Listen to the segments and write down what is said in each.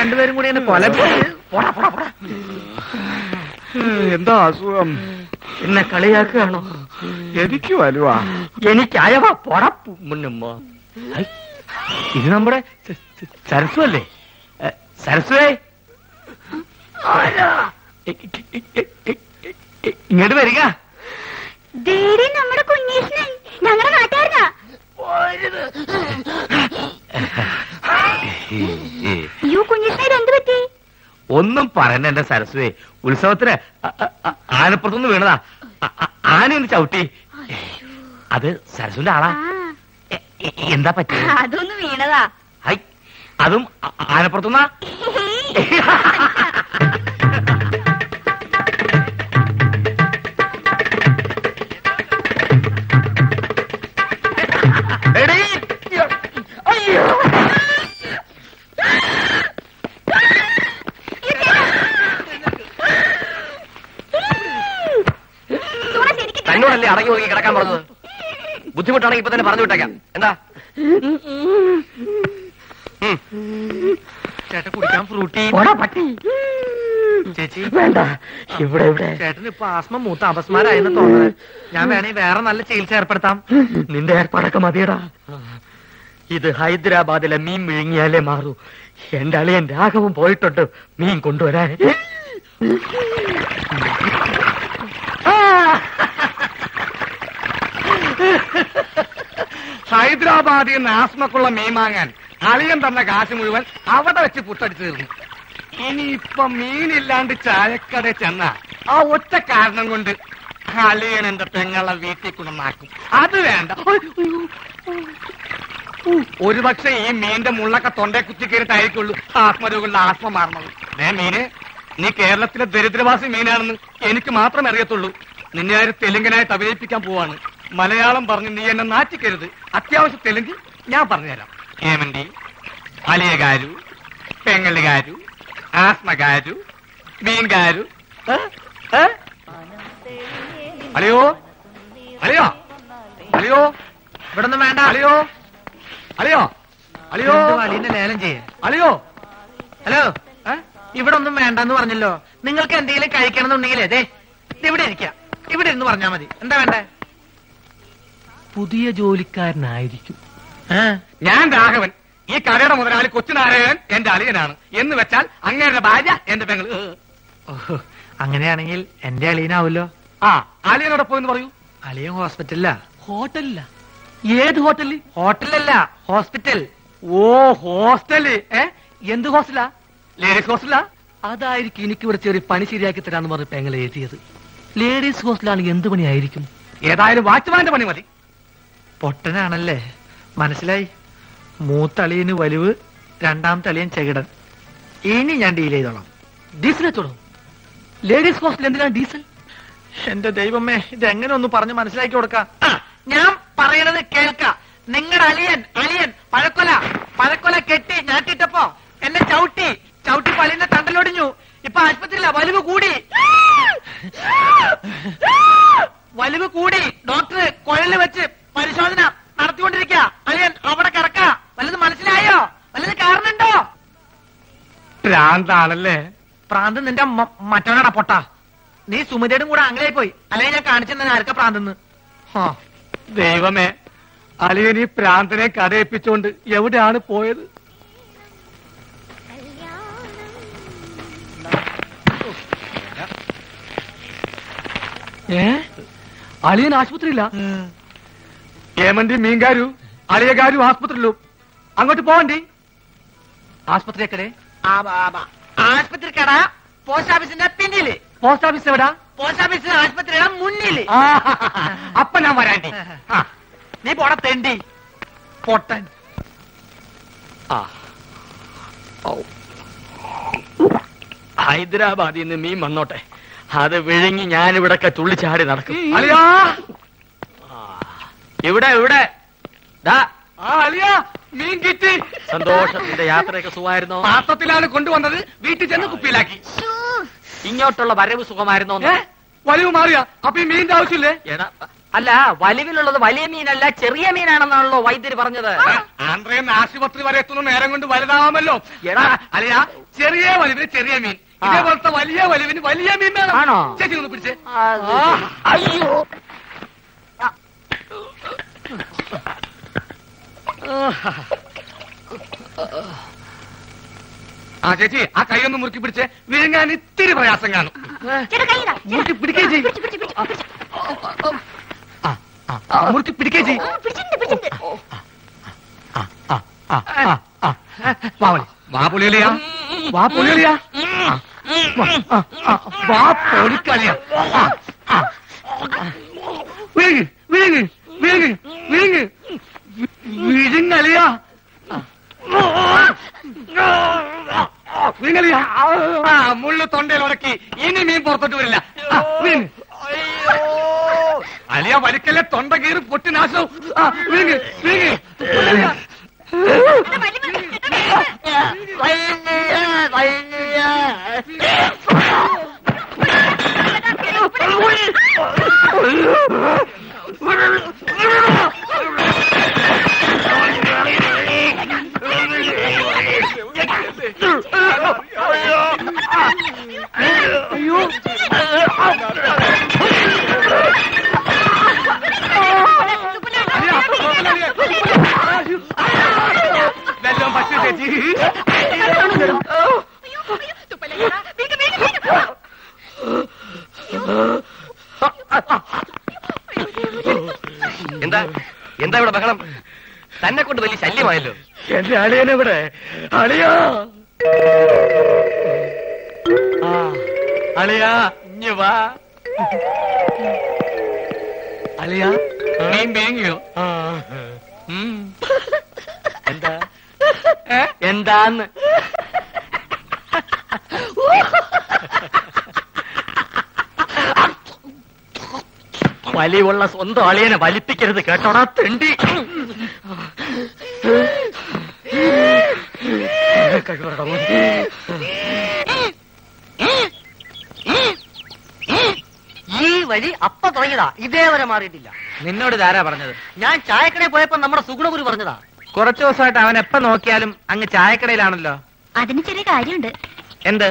രണ്ടുപേരും കൂടി എന്നെ കൊല. എന്താ അസുഖം? എന്നെ കളിയാക്കുകയാണോ? എനിക്ക് വലുവാ. എനിക്കയവാ പൊടപ്പു മുന്നുമ്മ. ഇത് നമ്മുടെ സരസ്വ അല്ലേ? സരസ്വേ, ഇങ്ങോട്ട് വരിക. നമ്മുടെ കുഞ്ഞീഷ്ണൻ ഞങ്ങളുടെ നാട്ടുകാരനാ. അയ്യോ കുഞ്ഞീഷ്ണൻ, എന്ത് പറ്റി? ഒന്നും പറയണ്ട എന്റെ സരസ്വേ. ഉത്സവത്തിന് ആനപ്പുറത്തുനിന്ന് വീണതാ. ആനയൊന്ന് ചവിട്ടി. അത് സരസ്വന്റെ ആളാ. എന്താ പറ്റി? അതൊന്ന് വീണതാ. അതും ആനപ്പുറത്തുനിന്നാ? തന്നോടല്ലേ അടങ്ങി ഒതുങ്ങി കിടക്കാൻ പറഞ്ഞത്? ബുദ്ധിമുട്ടാണെങ്കിൽ ഇപ്പൊ തന്നെ പറഞ്ഞു വിട്ടേക്കാം. എന്താ ചേട്ടൻ കുടിക്കാൻ ഫ്രൂട്ടി? ചേച്ചി വേണ്ട, ഇവിടെ ഇവിടെ. ചേട്ടന് ഇപ്പൊ ആസ്മ മൂത്ത അപസ്മാരായെന്ന് തോന്നുന്നത്. ഞാൻ വേണമെങ്കിൽ വേറെ നല്ല ചികിത്സ ഏർപ്പെടുത്താം. നിന്റെ ഏർപ്പാടൊക്കെ മതിയടാ. ഇത് ഹൈദരാബാദിലെ മീൻ വിഴുങ്ങിയാലേ മാറൂ. എന്റെ അളിയൻ രാഘവം പോയിട്ടുണ്ട് മീൻ കൊണ്ടുവരാൻ. ഹൈദരാബാദിൽ നിന്ന് ആസ്മക്കുള്ള മീൻ വാങ്ങാൻ അളിയൻ തന്ന കാശ് മുഴുവൻ അവിടെ വെച്ച് പുട്ടടിച്ചു തീർന്നു. ഇനിയിപ്പൊ മീനില്ലാണ്ട് ചായക്കട ചെന്ന ആ ഒറ്റ കാരണം കൊണ്ട് അളിയൻ എന്റെ പെങ്ങളെ വീട്ടിൽ കൊണ്ടുവന്നാക്കും. അത് വേണ്ട. ഒരുപക്ഷെ ഈ മീന്റെ മുള്ളൊക്കെ തൊണ്ടേ കുത്തിക്കേറിട്ടായിരിക്കുള്ളൂ ആത്മരോഗങ്ങളുടെ ആത്മ മാറണത്. മീന്, നീ കേരളത്തിലെ ദരിദ്രവാസി മീനാണെന്ന് എനിക്ക് മാത്രമേ അറിയത്തുള്ളൂ. നിന്നെ ആര് തെലുങ്കനായിട്ട് അഭിനയിപ്പിക്കാൻ പോവാണ്. മലയാളം പറഞ്ഞ് നീ എന്നെ നാറ്റിക്കരുത്. അത്യാവശ്യം തെലുങ്ക് ഞാൻ പറഞ്ഞുതരാം. ഏമന്തി, അലിയകാരു, പെങ്ങലുകാരു, ആസ്മകാരു, മീൻകാരു. അളിയോ അളിയോ അളിയോ, ഇവിടെ ഒന്നും വേണ്ട. അളിയോ അളിയോ അളിയോ, അളിയനെ ലേലം ചെയ്യ. അളിയോ. ഹലോ, ഇവിടെ ഒന്നും വേണ്ടെന്ന് പറഞ്ഞല്ലോ. നിങ്ങൾക്ക് എന്തെങ്കിലും കഴിക്കണം എന്നുണ്ടെങ്കിലേ ദേ ഇവിടെ ഇരിക്കാം. ഇവിടെ ഇരുന്ന് പറഞ്ഞാ മതി. എന്താ വേണ്ടേ? പുതിയ ജോലിക്കാരനായിരിക്കും. ഞാൻ രാഘവൻ. ഈ കടയുടെ മുതലാളി കൊച്ചുനാരായണൻ എന്റെ അളിയനാണ്. എന്ന് വെച്ചാൽ അങ്ങേരുടെ ഭാര്യ എന്റെ പെങ്ങൾ. അങ്ങനെയാണെങ്കിൽ എന്റെ അളിയനാവല്ലോ. ആ, അളിയനോടൊപ്പം എന്ന് പറയൂ. അളിയൻ ഹോസ്പിറ്റലിലാ. ഹോട്ടലില്ല. ഏത് ഹോട്ടലിൽ? ഹോട്ടലല്ല, ഹോസ്പിറ്റൽ. ഓ, ഹോസ്റ്റല്. എന്ത് ഹോസ്റ്റലാ? ലേഡീസ് ഹോസ്റ്റലാ? അതായിരിക്കും എനിക്കിവിടെ ചെറിയ പണി ശരിയാക്കി തരാന്ന് പറഞ്ഞ് പെങ്ങളെ എഴുതിയത്. ലേഡീസ് ഹോസ്റ്റലാണെങ്കിൽ എന്ത് പണിയായിരിക്കും? ഏതായാലും വാച്ച്മാന്റെ പണി മതി. പൊട്ടനാണല്ലേ, മനസ്സിലായി. മൂത്തളിയന് വലിവ്, രണ്ടാമത്തെ അളിയൻ ചെകിടൻ. ഇനി ഞാൻ ഡീൽ ചെയ്തോളാം. ഡീസൽ വെച്ചോളൂ. ലേഡീസ് ഹോസ്റ്റൽ എന്തിനാണ് ഡീസൽ? എന്റെ ദൈവമേ, ഇതെങ്ങനെ ഒന്ന് പറഞ്ഞ് മനസ്സിലാക്കി കൊടുക്കാം. ഞാൻ പറയണത് കേൾക്ക. നിങ്ങളുടെ അളിയൻ പഴക്കൊല കെട്ടി ഞാട്ടിട്ടപ്പോ എന്നെ ചവിട്ടി പള്ളിന്റെ തണ്ടലൊടിഞ്ഞു. ഇപ്പൊ ആശുപത്രിയില്ല. വലിവ് കൂടി. ഡോക്ടർ കുഴല് വെച്ച് പരിശോധന നടത്തിക്കൊണ്ടിരിക്കുക. അളിയൻ അവിടെ കിടക്ക. വല്ലത് മനസ്സിലായോ? വല്ലത് കാരണുണ്ടോ? ഭ്രാന്താണല്ലേ? പ്രാന്ത് നിന്റെ മറ്റവനാടാ പൊട്ട. നീ സുമിതയുടെ കൂടെ അങ്ങനെയായി പോയി. അല്ലെങ്കിൽ ഞാൻ കാണിച്ചെന്നെ ആർക്കാ പ്രാന്തെന്ന്. ദൈവമേ, അളിയൻ ഈ പ്രാന്തനെ കടയിപ്പിച്ചോണ്ട് എവിടെയാണ് പോയത്? അളിയൻ ആശുപത്രിയില്ല. ഏമന്തി മീൻകാരു അളിയകാരു ആസ്പത്രിയിലും. അങ്ങോട്ട് പോവണ്ടി. ആശുപത്രിക്കടെ? ആശുപത്രിക്കട പോസ്റ്റ് ഓഫീസിന്റെ പിന്നില്. പോസ്റ്റ് ഓഫീസ് എവിടാ? പോസ്റ്റ് ഓഫീസ് ആശുപത്രിയുടെ മുന്നില്. അപ്പൊ ഞാൻ വരാണ്ടി. നീ പോടെ തെണ്ടി പൊട്ടൻ. ഹൈദരാബാദിൽ നിന്ന് മീൻ വന്നോട്ടെ. അത് വിഴുങ്ങി ഞാനിവിടൊക്കെ തുള്ളിച്ചാടി നടക്കും. അളിയാ, ഇവിടെ അളിയാ, മീൻ കിട്ടി. സന്തോഷത്തിന്റെ യാത്രയൊക്കെ സുഖമായിരുന്നോ? പാത്രത്തിലാണ് കൊണ്ടുവന്നത്. വീട്ടിൽ ചെന്ന് കുപ്പിയിലാക്കി. ഇങ്ങോട്ടുള്ള വരവ് സുഖമായിരുന്നോ? വലിവ് മാറിയ അപ്പൊ ഈ മീനിന്റെ ആവശ്യമില്ലേ? അല്ല, വലിവിലുള്ളത് വലിയ മീനല്ല ചെറിയ മീനാണെന്നാണല്ലോ വൈദ്യര് പറഞ്ഞത്. ആന്ധ്രയിൽ ആശുപത്രി വരെ എത്തുന്ന നേരം കൊണ്ട് വലുതാവാമല്ലോ. എടാ അല്ലയാ, ചെറിയ വലിവിന് ചെറിയ മീൻ, ഇതേപോലത്തെ വലിയ വലിവിന് വലിയ മീൻ വേണം. ആണോ? ചേച്ചി ഒന്ന് പിടിച്ചേ. അയ്യോ, ആ ചേച്ചി, ആ കൈയൊന്ന് മുറുക്കി പിടിച്ചേ. വിഴുങ്ങാൻ ഇത്തിരി പ്രയാസം കാണും. മുറുക്കി പിടിക്കേ ചെയ്യും. മുറുക്കി പിടിക്കേ ചെയ്യും. വാ പൊളിയലിയാ, വാ പൊളിയലിയാ, വാ പൊളിക്കളിയാ. വിഴുങ്ങ് വിഴുങ്ങ് വിഴുങ്ങ് വിഴുങ്ങ് വിഴുങ്ങലിയാ, വിഴുങ്ങലിയാ. മുള്ളു തൊണ്ടയിൽ ഉടക്കി, ഇനി മീൻ പുറത്തോട്ട് വരില്ല. അലിയ വലിക്കല്ലേ, തൊണ്ട കീറി പൊട്ടി നാശവും. വിഴുങ്ങ് വിഴുങ്ങ്. വെല്ലം പറ്റു ചേച്ചി. എന്താ എന്താ ഇവിടെ ബഹളം? തന്നെ കൊണ്ട് വലിയ ശല്യമായല്ലോ. എന്റെ അളിയനെവിടെ? അളിയാ, അളിയാ ഇഞ്ഞ് വാ. അളിയാ, മീൻ വേങ്ങിയോ? എന്താ എന്താന്ന്? വലിയുള്ള സ്വന്തം അളിയനെ വലിപ്പിക്കരുത് കേട്ടോടാ തെണ്ടി. ഈ വഴി അപ്പ തുടങ്ങിയതാ, ഇതേവരെ മാറിയിട്ടില്ല. നിന്നോട് ഇതാരാ പറഞ്ഞത്? ഞാൻ ചായക്കടയിൽ പോയപ്പോ നമ്മുടെ സുഗുണഗുരു പറഞ്ഞതാ. കുറച്ചു ദിവസമായിട്ട് അവൻ എപ്പ നോക്കിയാലും അങ്ങ് ചായക്കടയിലാണല്ലോ. അതിന് ചെറിയ കാര്യമുണ്ട്. എന്ത്?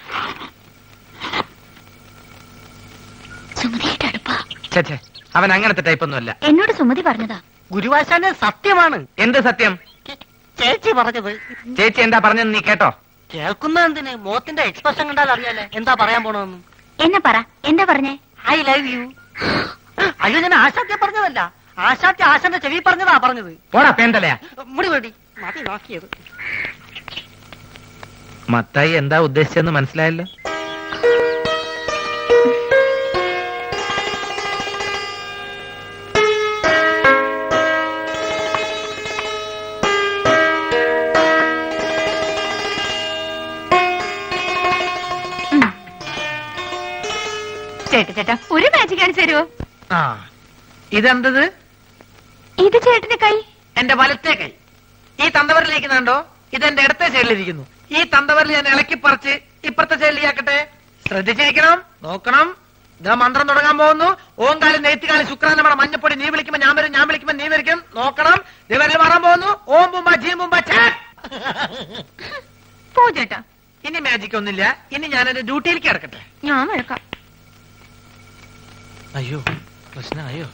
സുമതിയായിട്ട് അടുപ്പാ. ചേച്ചേ, അവൻ അങ്ങനത്തെ ടൈപ്പൊന്നുമല്ല. എന്നോട് സുമതി പറഞ്ഞതാ. ഗുരുവാശാന്റെ സത്യമാണ്. എന്ത് സത്യം? ചേച്ചി പറഞ്ഞത്. ചേച്ചി എന്താ പറഞ്ഞെന്ന് നീ കേട്ടോ? കേൾക്കുന്ന എന്തിന്? മോത്തിന്റെ എക്സ്പ്രഷൻ കണ്ടാൽ അറിയാലേ എന്താ പറയാൻ പോണെന്ന്. എന്നെ പറ, എന്താ പറഞ്ഞേ? I love you. അയ്യോ, ഞാൻ ആശാത്യ പറഞ്ഞതല്ല, ആശാത്യ ആശാന്റെ ചെവി പറഞ്ഞതാ പറഞ്ഞത്. പോടാ പേന്തലയാ. മുടി വേടി മതി നോക്കിയത്. മത്തായി എന്താ ഉദ്ദേശിച്ചെന്ന് മനസ്സിലായല്ലോ. ചേട്ടാ, ഒരു മാജിക് കാണിച്ചു തരുമോ? ആ, ഇതെന്തത്? ഇത് ചേട്ടന്റെ കൈ. എന്റെ വലത്തെ കൈ. ഈ തന്തവരിലിരിക്കുന്നുണ്ടോ? ഇതെന്റെ ഇടത്തെ സൈഡിലിരിക്കുന്നു. ഈ തന്തവരിൽ ഞാൻ ഇളക്കി പറിച്ച് ഇപ്പുറത്തെ സൈഡിലേക്കട്ടെ. ശ്രദ്ധിച്ചിരിക്കണം, നോക്കണം. ഇതാ മന്ത്രം തുടങ്ങാൻ പോകുന്നു. ഓങ്കാലം നെയ്ത്തുകാലം ശുക്രാൻ നമ്മുടെ മഞ്ഞപ്പൊടി. നീ വിളിക്കുമ്പോ ഞാൻ വരും, ഞാൻ വിളിക്കുമ്പോ നീ വരിക്കും. നോക്കണം. ദിവരിൽ മാറാൻ പോകുന്നു. ഓം ബുംബ ജീം ബുംബ ചേ. പോ ചേട്ടാ. ഇനി മാജിക് ഒന്നുമില്ല. ഇനി ഞാൻ എന്റെ ഡ്യൂട്ടിയിലേക്ക് കിടക്കട്ടെ. ഞാൻ വഴക്കാം. അയ്യോ, പ്രശ്നമായോ?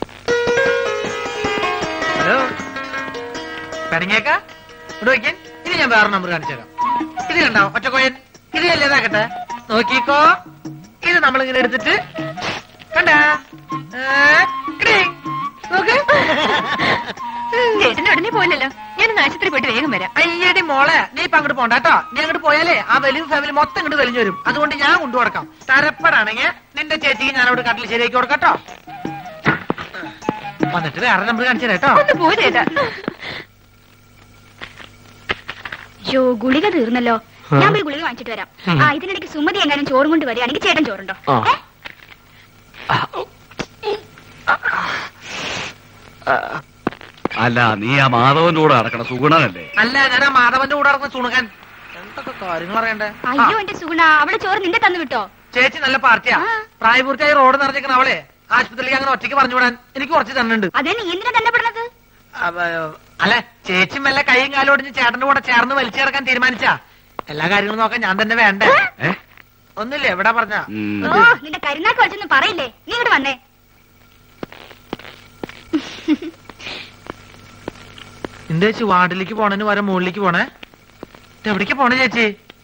ഹലോ, പണിങ്ങേക്ക ഇവിടെ വയ്ക്കാൻ. ഇനി ഞാൻ വേറെ നമ്പർ കാണിച്ചേക്കാം. ഇത് കണ്ടോ ഒറ്റക്കോയൻ? ഇത് അല്ലേതാക്കട്ടെ, നോക്കിക്കോ. ഇത് നമ്മളിങ്ങനെ എടുത്തിട്ട് കണ്ടാ നോക്ക്. ചേട്ടന്റെ ഉടനെ പോയില്ലല്ലോ. ഞാൻ ആശുപത്രി പോയിട്ട് വേഗം വരാം. അയ്യടി മോളെ, നീ ഇപ്പൊ അങ്ങോട്ട് പോണ്ട കേട്ടോ. നീ അങ്ങോട്ട് പോയാലേ ആ വലിയ ഫാമിലി മൊത്തം ഇങ്ങോട്ട് വലിഞ്ഞു വരും. അതുകൊണ്ട് ഞാൻ കൊണ്ടു കൊടുക്കാം. തരപ്പെടാണെങ്കിൽ നിന്റെ ചേച്ചിക്ക് ഞാൻ അവിടെ കട്ടിൽ ശരിയാക്കി കൊടുക്കട്ടോ. വന്നിട്ട് വേറെ നമ്പർ കാണിച്ചു കേട്ടോ. ഒന്ന് പോ ചേട്ടാ. യോ, ഗുളിക തീർന്നല്ലോ. ഞാൻ പോയി ഗുളിക വാങ്ങിച്ചിട്ട് വരാം. ആ, ഇതിനിടയ്ക്ക് സുമതി എങ്ങാനും ചോറും കൊണ്ട് വരികയാണെങ്കിൽ ചേട്ടൻ ചോറുണ്ടോ? അല്ല, നീ ആ മാധവന്റെ കൂടെ നടക്കണ സുഗുണനല്ലേ? അല്ല, ഞാൻ ആ മാധവന്റെ കൂടെ നടക്കുന്ന സുണുകൻ. എന്തൊക്കെ കാര്യങ്ങൾ അറിയണ്ടേ? അയ്യോ എന്റെ സുഗുണ, അവളെ ചോറ് നിന്റെ തന്നു വിട്ടോ? ചേച്ചി നല്ല പാർട്ടിയാ. പ്രായപൂർത്തിയായി റോഡ് നിറഞ്ഞിരിക്കണ അവളെ ആശുപത്രിയിലേക്ക് അങ്ങനെ ഒറ്റയ്ക്ക് പറഞ്ഞു വിടാൻ എനിക്ക് കുറച്ച് തന്നുണ്ട്. അതെ, നീ എന്തിനാ തന്നെ പെടുന്നത്? അല്ല, ചേച്ചി മെല്ലെ കൈയും കാലും ഒടിഞ്ഞ് ചേട്ടന്റെ കൂടെ ചേർന്ന് വലിച്ചു കിടക്കാൻ തീരുമാനിച്ചാ എല്ലാ കാര്യങ്ങളും നോക്കാൻ ഞാൻ തന്നെ വേണ്ടേ? ഒന്നില്ലേ എവിടെ പറഞ്ഞ ഓ, നിന്റെ കരുനാക്ക് വെച്ചൊന്നും പറയില്ലേ. നീ ഇങ്ങോട്ട് വന്നേ. എന്താ ചേച്ചി വാർഡിലേക്ക് പോണേന് വരെ മുകളിലേക്ക് പോണേ? എവിടേക്ക് പോണേ ചേച്ചി?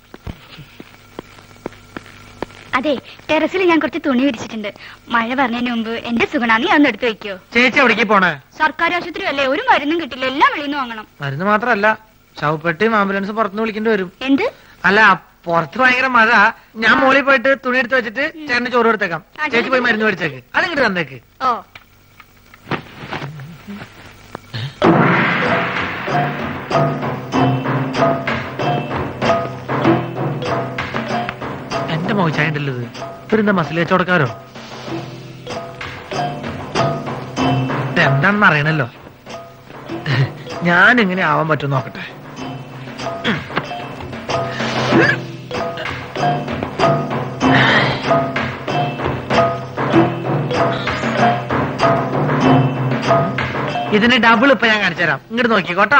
അതെ, ടെറസിൽ ഞാൻ കുറച്ച് തുണി വിരിച്ചിട്ടുണ്ട്. മഴ പറഞ്ഞതിന് മുമ്പ് എന്റെ സുഗുണ നീ അന്ന് എടുത്തു വെക്കോ. ചേച്ചി എവിടേക്ക് പോണേ? സർക്കാർ ആശുപത്രി അല്ലേ, ഒരു മരുന്നും കിട്ടില്ല, എല്ലാം വെളിയിൽ നിന്ന് വാങ്ങണം. മരുന്ന് മാത്രല്ല, ശവപ്പെട്ടിയും ആംബുലൻസ് പുറത്തുനിന്ന് വിളിക്കേണ്ടി വരും. എന്ത്? അല്ല, പുറത്ത് ഭയങ്കര മഴ. ഞാൻ മോളിൽ പോയിട്ട് തുണി എടുത്ത് വെച്ചിട്ട് ചേട്ടന് ചോറ് കൊടുത്തേക്കാം. ചേച്ചി പോയി മരുന്ന് മേടിച്ചേക്ക്. അതിങ്ങോട്ട് തന്നേക്ക്. ഓ, എന്റെ മോശായിട്ടല്ലത്. ഇവരെന്താ മസിൽ കച്ചവടക്കാരോ? എന്താണെന്ന് അറിയണല്ലോ. ഞാൻ എങ്ങനെ ആവാൻ പറ്റും നോക്കട്ടെ. ഇതിന് ഡബിൾ ഇപ്പൊ ഞാൻ കാണിച്ചു തരാം. ഇങ്ങോട്ട് നോക്കിക്കോട്ടോ.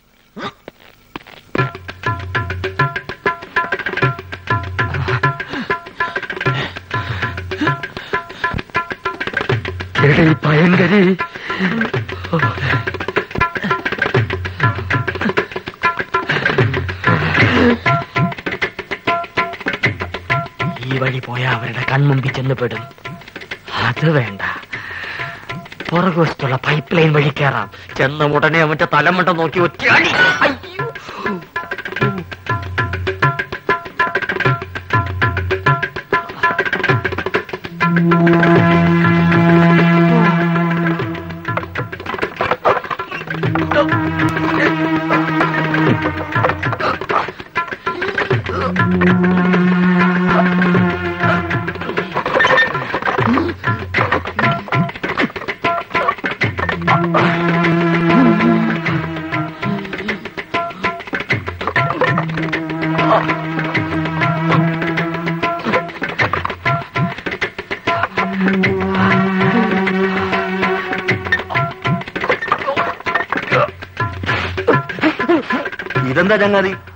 ഭയങ്കരി ഈ വഴി പോയാ അവരുടെ കൺമുമ്പിൽ ചെന്ന് പെടും. അത് വേണ്ട, പുറകുവശത്തുള്ള പൈപ്പ് ലൈൻ വഴി കയറാം. ചെന്ന ഉടനെ അവന്റെ തലമുണ്ട നോക്കി ഒറ്റയാടി. ഇതെന്താ ചങ്ങാതി